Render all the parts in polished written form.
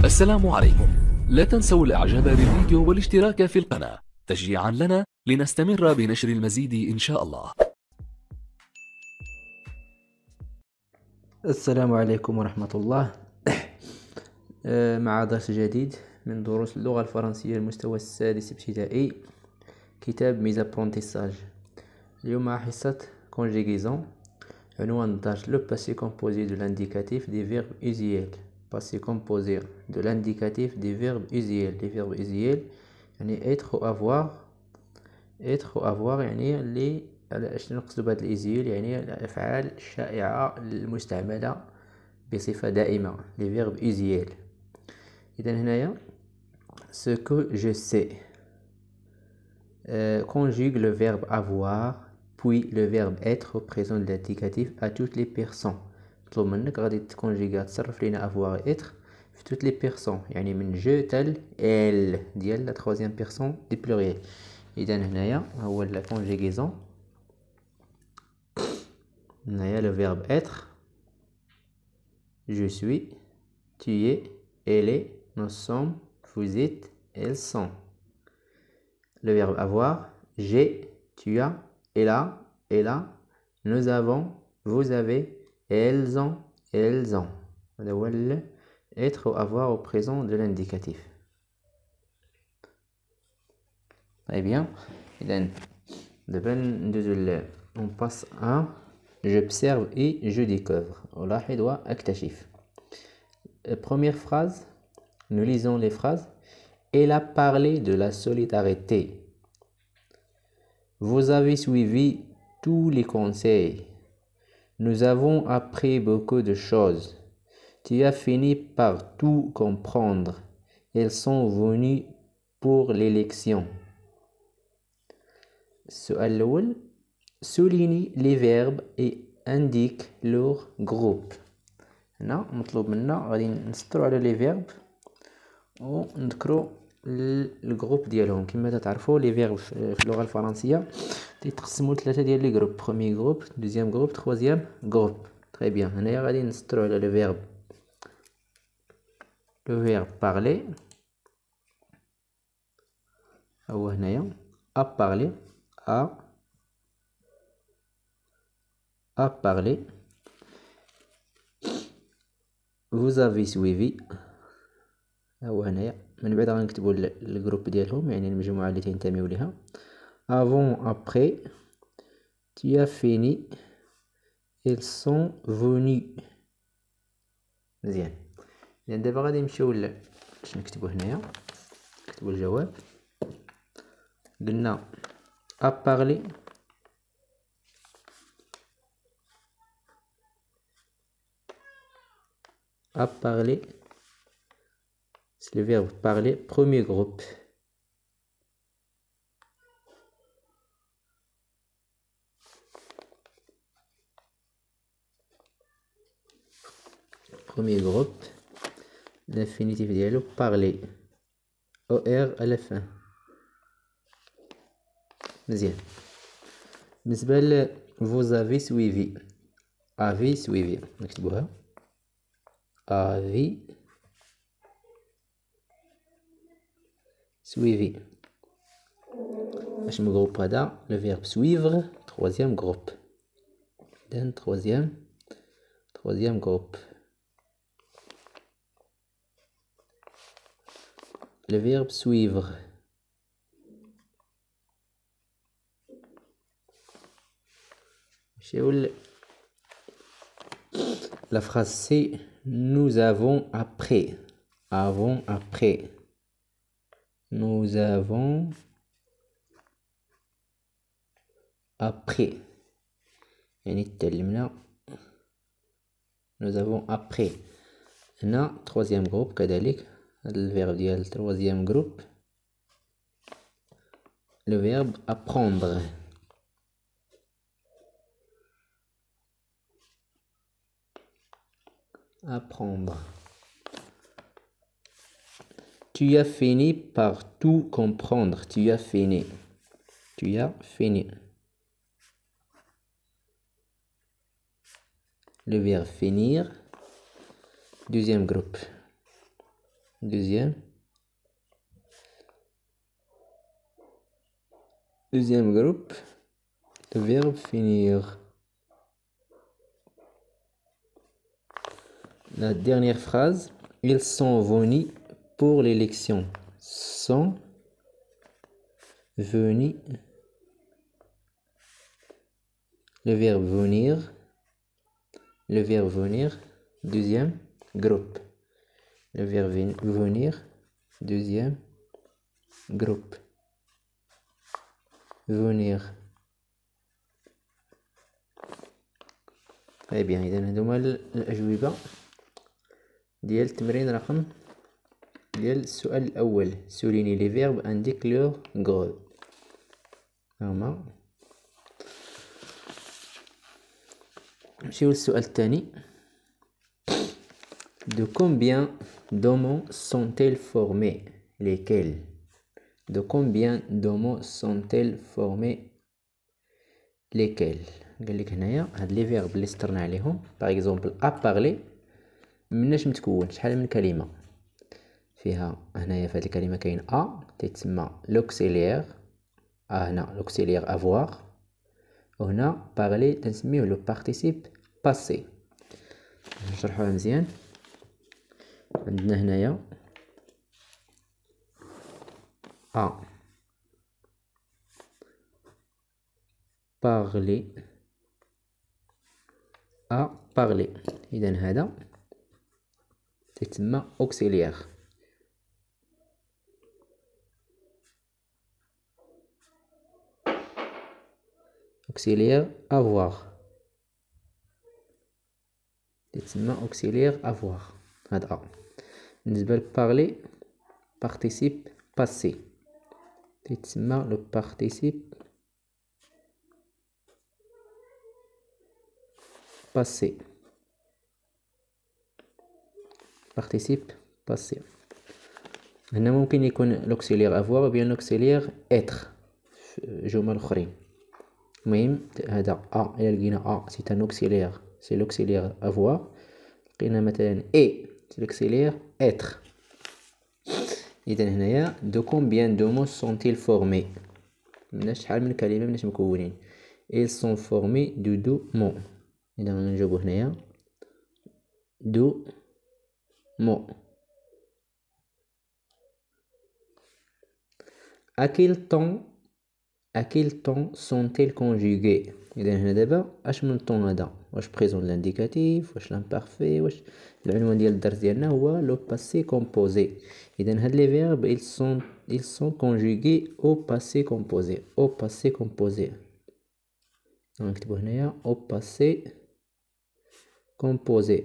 السلام عليكم. لا تنسوا الإعجاب بالفيديو والاشتراك في القناة تشجيعا لنا لنستمر بنشر المزيد إن شاء الله. السلام عليكم ورحمة الله. مع درس جديد من دروس اللغة الفرنسية المستوى السادس ابتدائي، كتاب ميزابرونتيساج. اليوم مع حصة conjugaison. عنوان الدرس le passé composé de l'indicatif des verbes usuels. Passé composé de l'indicatif des verbes usuels. Les verbes usuels يعني être ou avoir. être ou avoir يعني اللي شنو نقصدو بهاد الإيزيول، يعني الأفعال الشائعة المستعملة بصفة دائمة، les verbes usuels. إذا هنايا ce que je sais conjugue le verbe avoir puis le verbe être au présent de l'indicatif à toutes les personnes. مطلوب منك غادي تكونجيغا تصرف لينا avoir et être في toutes les personnes، يعني من je تل elle ديال la troisième personne du pluriel. إذا هنايا هو la conjugaison. هنايا le verbe être je suis, tu es, elle est, nous sommes, vous êtes, elles sont. Le verbe avoir j'ai, tu as, elle a, nous avons, vous avez, elles ont, elles ont. هذا هو être ou avoir au présent de l'indicatif. Très bien. إذا دابا ندوزو on passe à j'observe et je découvre. ألاحظ وأكتشف. Première phrase, nous lisons les phrases. Elle a parlé de la solidarité. Vous avez suivi tous les conseils. Nous avons appris beaucoup de choses. Tu as fini par tout comprendre. Elles sont venues pour l'élection. السؤال الأول souligne les verbes et indique leur groupe. هنا مطلوب منا غادي نسطرو على لي فيرب ونذكرو الجروب ديالهم. كما تعرفوا لي فيرب في اللغه الفرنسيه تيتقسموا لثلاثه ديال لي جروب: بروميي جروب، دوزيام جروب، تروازيام جروب. تري بيان. هنايا غادي نسطرو على لو فيرب بارلي. هو هنايا ا بارلي، ا بارلي. vous avez suivi. هو هنايا من بعد غنكتبوا الجروب ديالهم، يعني المجموعه اللي تنتميو ليها. avant après tu as fini ils sont venus. مزيان. يعني دابا غادي نمشيو باش نكتبوا هنايا، نكتبوا الجواب. قلنا a parlé a parlé c'est le verbe parler, premier groupe. Premier groupe, l'infinitif dialogue parler, OR à la fin. مزيان. بالنسبة vous avez suivi، avez suivi نكتبوها avez suivi. اش من groupe هذا؟ le verbe suivre troisième groupe. then troisième groupe. le verbe suivre. La phrase c'est nous avons appris. Nous avons appris. يعني تعلمنا. nous avons appris. هنا troisième groupe كذلك. le verbe ديال troisième groupe. le verbe apprendre. apprendre. Tu as fini par tout comprendre. Tu as fini. Le verbe finir. Deuxième groupe. Deuxième groupe, le verbe finir. La dernière phrase, ils sont venus pour l'élection. Sont venus. Le verbe venir. Deuxième groupe. Le verbe venir. Deuxième groupe. Venir. Très bien. إذا هذوما الأجوبة ديال التمرين رقم ديال السؤال الأول. souligner les verbes indique leur grade. هما. نمشيو للسؤال الثاني. De combien d'homos sont-elles formées? Lesquels? De combien d'homos sont-elles formées? Lesquels? قال لك هنايا هاد لي فيرب اللي سطرنا عليهم باغ اكزومبل ابارلي مناش متكون شحال من كلمه فيها. هنايا في هاد الكلمه كاين تيتسمى لوكسيليير. هنا لوكسيليير افوار. وهنا بارلي تنسميوه لو بارتيسيب باسي. نشرحوها مزيان. عندنا هنايا parler parler. إذن هذا تسمى auxiliaire. auxiliaire avoir تسمى auxiliaire avoir. هذا بالنسبة لparler participe passé تسمى le participe passé. participe passé. هنا ممكن يكون l'auxiliaire avoir ou bien l'auxiliaire être جمل أخرين. المهم هذا إلا لقينا c'est un auxiliaire c'est l'auxiliaire avoir. لقينا مثلا c'est l'auxiliaire être. إذا هنايا de combien de mots sont-ils formés؟ مناش شحال من كلمة مناش مكونين. ils sont formés de deux mots. إذا غنجاوبو هنايا deux mots. à quel temps sont-elles conjuguées؟ إذا هنا دابا اش من طون هذا؟ واش بريزون لانديكاتيف واش لامبارفي واش العنوان ديال الدرس ديالنا هو لو باسي كومبوزي. إذا هاد لي فيرب ils sont conjugués au passé composé. au passé composé. نكتبو هنايا au passé composé.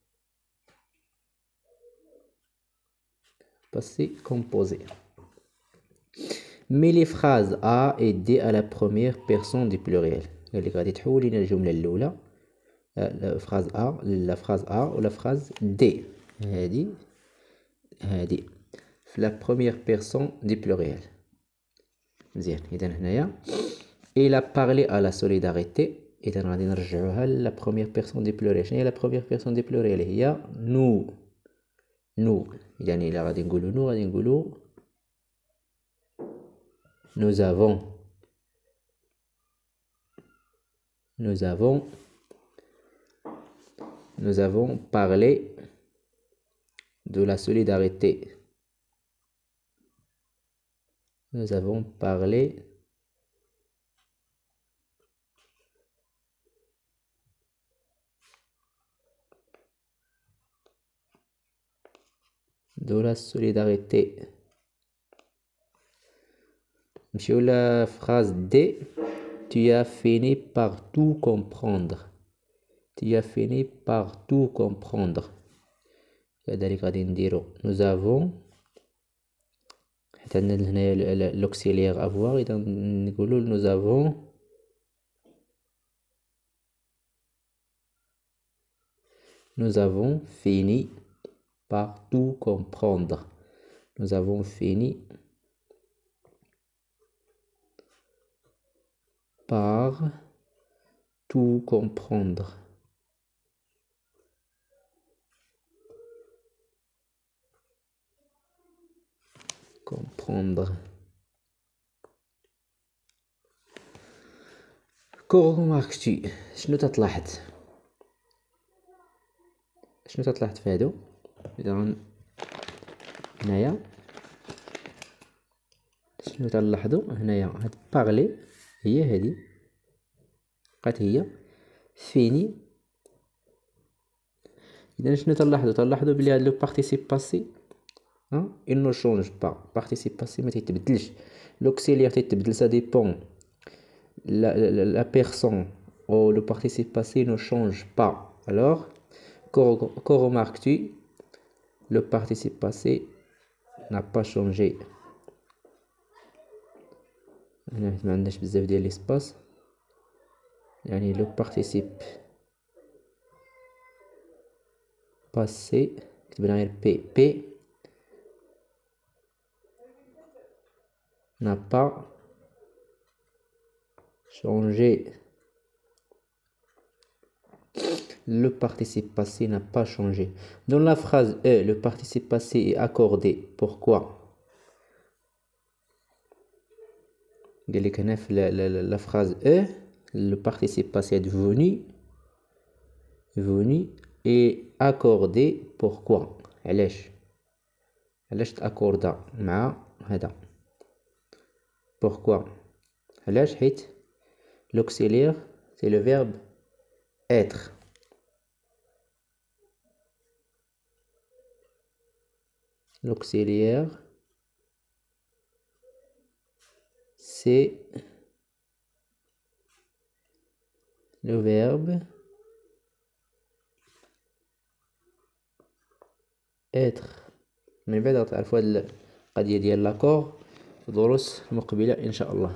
passé composé. mais les phrases A et D à la première personne du pluriel. قال لك غادي تحول لنا الجملة الأولى la phrase A ou la phrase D. هذه في la première personne du pluriel. مزيان. إذا هنايا il a parlé à la solidarité. إذا غادي نرجعوها la première personne du pluriel. شنو هي la première personne du pluriel؟ هي nous. يعني إلا غادي نقولو nous غادي نقولو nous avons parlé de la solidarité. Nous avons parlé de la solidarité. Monsieur la phrase D. Tu as fini par tout comprendre. Tu as fini par tout comprendre. كذلك غادي نديرو nous avons حيت عندنا هنايا l'auxiliaire avoir. إذا نقولو nous avons fini par tout comprendre. Nous avons fini par tout comprendre. confondre. Que remarques-tu؟ شنو تتلاحظ في هادو؟ إذا هنايا شنو تنلاحظو هنايا؟ هاد بارلي هي هادي بقات هي فيني. إذا شنو تنلاحظو بلي هاد لو بارتيسيب باسي il ne change pas. بارتيسيب باسي ما تيتبدلش. l'auxiliaire تيتبدل، ça dépend la personne ou le participe passé ne change pas. Alors que remarques-tu? Le participe passé n'a pas changé. هنا ما عندناش بزاف ديال ليسباس، يعني لو بارتيسيب باسي كتبنا غير بي n'a pas changé. Le participe passé n'a pas changé. Dans la phrase E, le participe passé est accordé. Pourquoi? La phrase E, le participe passé est venu et accordé. Pourquoi? علاش تأكوردا مع هذا؟ Pourquoi? علاش؟ حيت l'auxiliaire c'est le verbe être. L'auxiliaire c'est le verbe être. من بعد غتعرفوا هاد القضية ديال لاكور في دروس مقبلة إن شاء الله.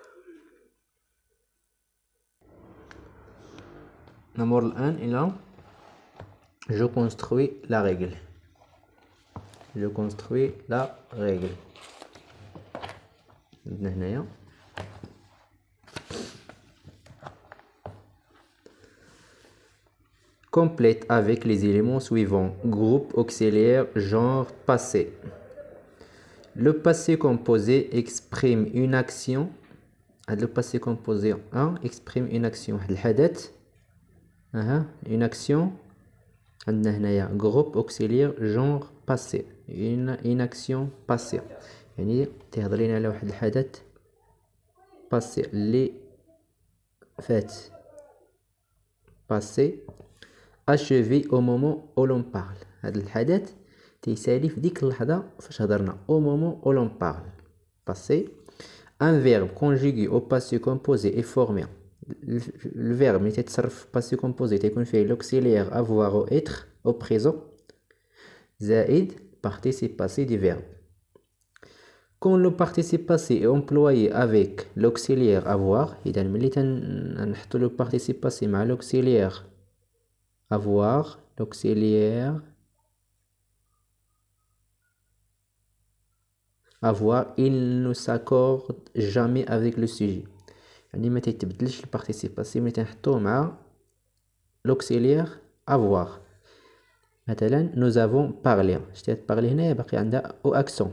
نمر الآن إلى je construis la règle. عندنا هنايا complète avec les éléments suivants: groupe, auxiliaire, genre, passé. Le passé composé exprime une action. Le passé composé exprime une action. الحدث une action. عندنا هنايا groupe, auxiliaire, genre, passé. une action passée، يعني تهضر لينا على واحد الحدث passé اللي فات، passé achevé au moment où l'on parle. هذا الحدث تيسالي في ديك اللحظة فاش هضرنا، au moment où l'on parle. passé. Un verbe conjugué au passé composé est formé. Le verbe اللي تيتصرف في passé composé تيكون فيه l'auxiliaire avoir ou être au présent زائد participe passé du verbe. Quand le participe passé est employé avec l'auxiliaire avoir، إذا ملي تنحطو le participe passé مع l'auxiliaire avoir، l'auxiliaire avoir il ne s'accorde jamais avec le sujet، يعني ما تيتبدلش البارتيسيب باسي ملي تنحطوه مع l'auxiliaire avoir. مثلا nous avons parlé، شتي هاد parlé هنايا باقي عندها او accent.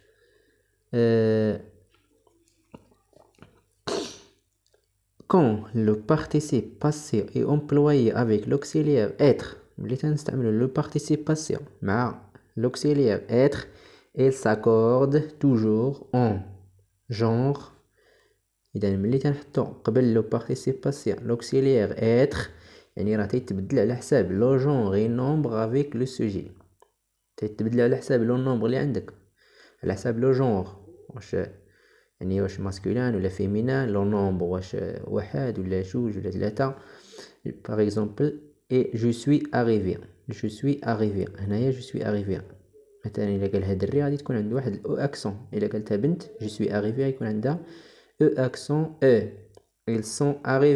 Quand le participe passé est employé avec l'auxiliaire être، ملي تنستعملو le participe passé مع l'auxiliaire être، il s'accorde toujours en genre. إذا ملي تنحطو قبل لو participe passé l'auxiliaire être، يعني راه تيتبدل على حساب لو جونغ نومبر افيك لو سوجي، تيتبدل على حساب لو نومبر اللي عندك، على حساب لو جونغ، واش يعني واش ماسكولين ولا فيمينان، لو نومبر واش واحد ولا جوج ولا ثلاثة. باغ اكزومبل اي جو سوي اريفي، هنايا جو سوي اريفي. مثلا الا قالها دري غادي تكون عنده واحد او اكسون، الا قالتها بنت جو سوي اريفي غيكون عندها او اكسون او. ils sont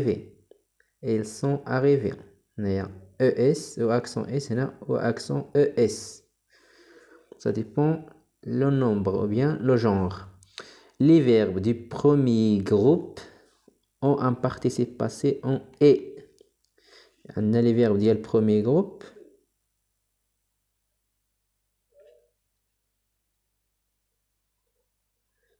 arrivés هنايا ES ou accent S هنا ou accent ES. Ça dépend le nombre ou bien le genre. Les verbes du premier groupe ont un participe passé en est. عندنا les verbes ديال premier groupe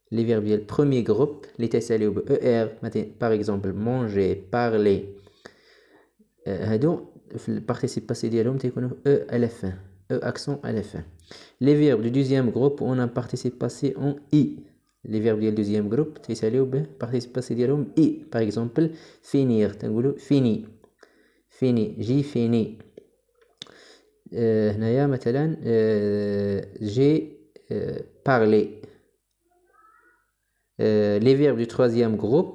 les verbes ديال premier groupe اللي تيساليو ب er par exemple manger parler هادو في البارتيسيب باسي ديالهم تيكونوا e à la fin e accent à la fin. Les verbes du deuxième groupe on a un participe passé en i. Les verbes du deuxième groupe تيساليو ب participe passé ديالهم i. par exemple finir تنقولوا fini fini j'ai fini. هنايا مثلا j'ai parlé. Les verbes du troisième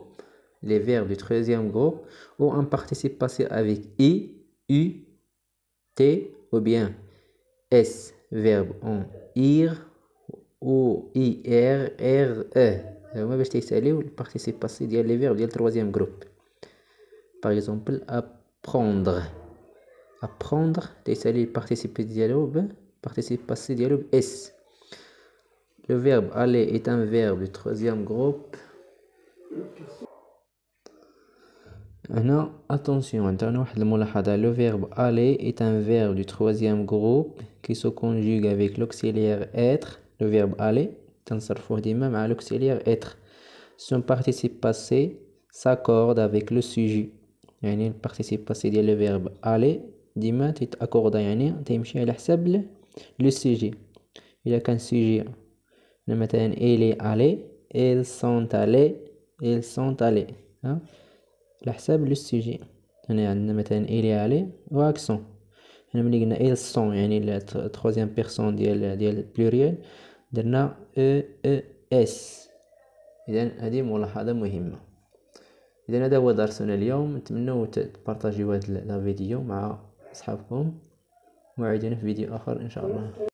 groupe ont un participe passé avec i, u, t ou bien s, verbe en ir ou ir, r, e. هما باش تيساليو البارتيسيب باسي ديال لي فيرب ديال التروازيام جروب. par exemple apprendre تيسالي البارتيسيب ديالو ب participe passé ديالو ب s. Le verbe aller est un verbe du troisième groupe. هنا attention عندنا واحد الملاحظة. Le verbe aller est un verbe du troisième groupe qui se conjugue avec l'auxiliaire être. Le verbe aller تنصرفوه ديما مع l'auxiliaire être. Son participe passé s'accorde avec le sujet. يعني البارتيسيب باسي ديال le verbe aller ديما تيتاكوردا يعني تيمشي على حساب le sujet. إلا كان sujet مثلا il est allé ils sont allés على حساب لو سوجي. هنا عندنا مثلا il est allé و اكسون. هنا ملي قلنا ils sont يعني التروازيام بيرسون ديال البلوريال درنا اس. اذا هذه ملاحظه مهمه. اذا هذا هو درسنا اليوم. نتمنى تبارطاجيو هذا الفيديو مع اصحابكم. موعدين في فيديو اخر ان شاء الله.